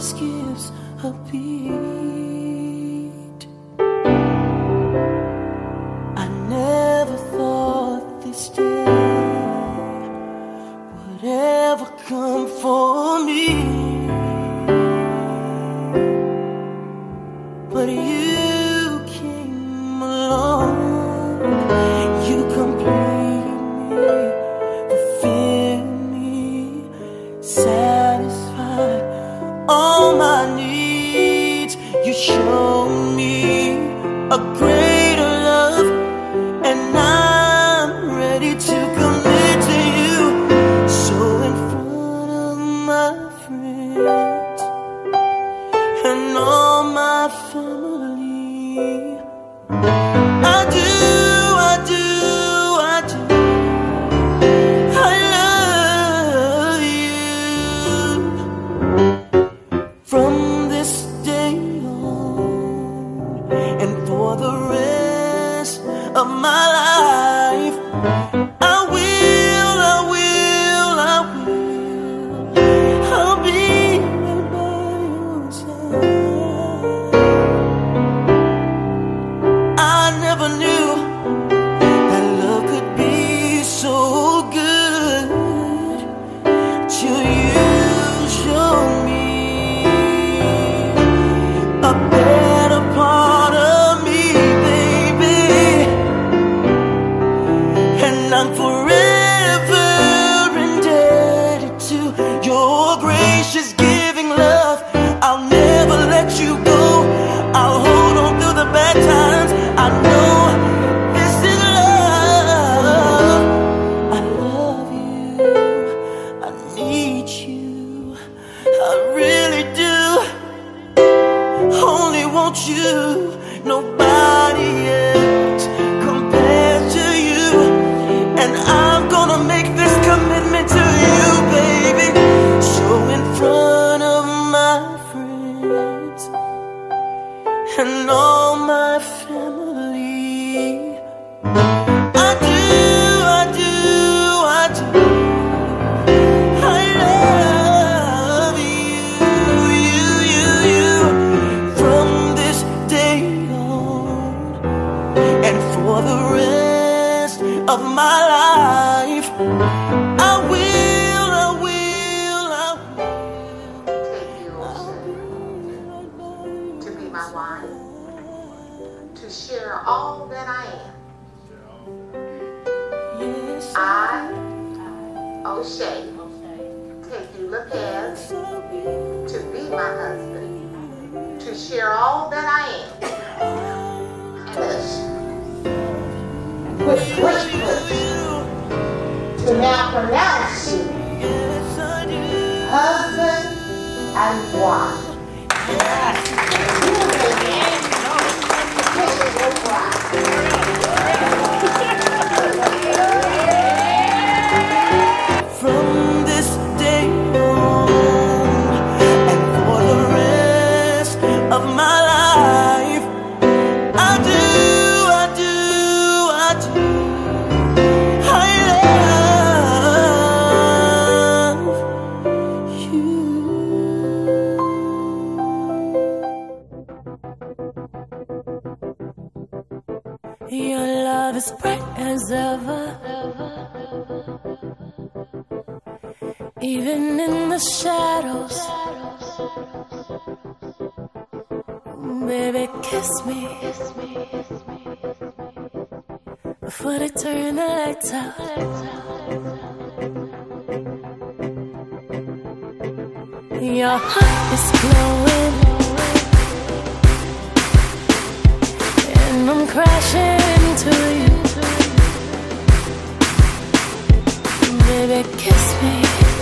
skips a beat. I never thought this day would ever come for me, but you came along. You complete me, fulfill me, satisfy all my needs. You show me a greater love, and I'm ready to commit to you. So in front of my friends and all my family, I do, I do, I do, I love you. From this day on and for the rest of my life, I will, I will, I will, I'll be right by your side. I never knew that love could be so good till you showed me a better part of me, baby. And I'm forever indebted to your gracious giving love. I'll never let you go. I'll hold on through the bad times. I know this is love. I love you, I need you, I really do. Only want you, nobody else compared to you. And I'm gonna make this commitment to you, baby. So in front of my friends and all my family, I do, I do, I do, I love you, you. From this day on and for the rest of my life, I will, I will, I Take you, O'Shea, to be my wife, to share all that I am. yes, I, O'Shea, take you, Lopez, to be my husband, to share all that I am. And this, with great pleasure, to now pronounce you yes, I do. husband and wife. You may kiss your bride. From this day on and for the rest of my life, I do, I do, I do, I love you. Your love is bright as ever, even in the shadows. Baby, kiss me before they turn the lights out. Your heart is glowing and I'm crashing into you. Baby, kiss me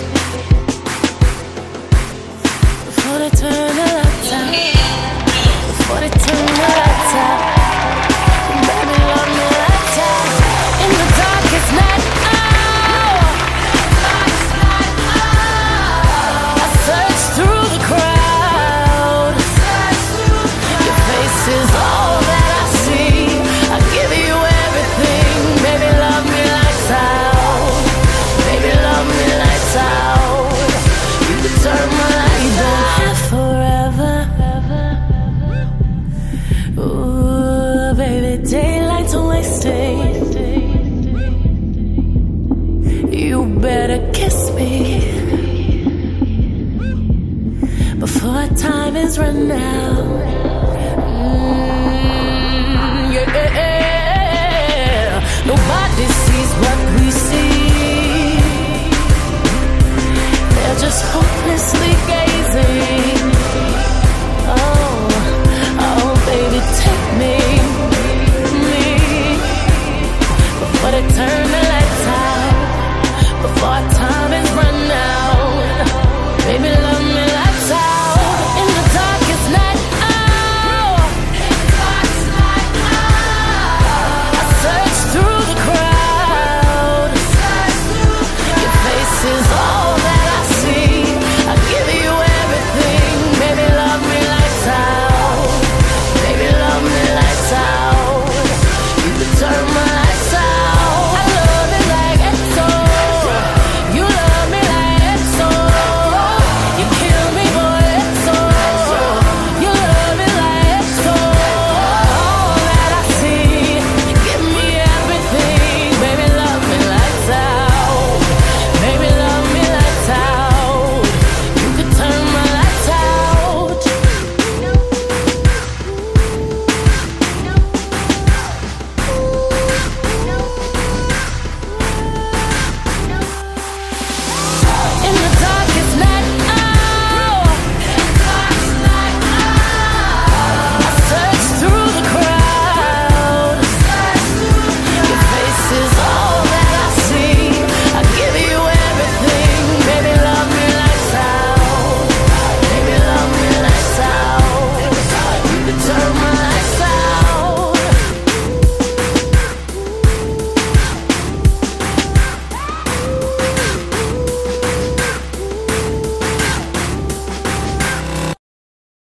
before they turn the lights out. Before they turn the lights out. Baby, love me lights out. In the darkest night hour, I search through the crowd. Your face is all that I see. I give you everything. Baby, love me lights out. Baby, love me lights out. You can turn my light on. better kiss me before time is run out.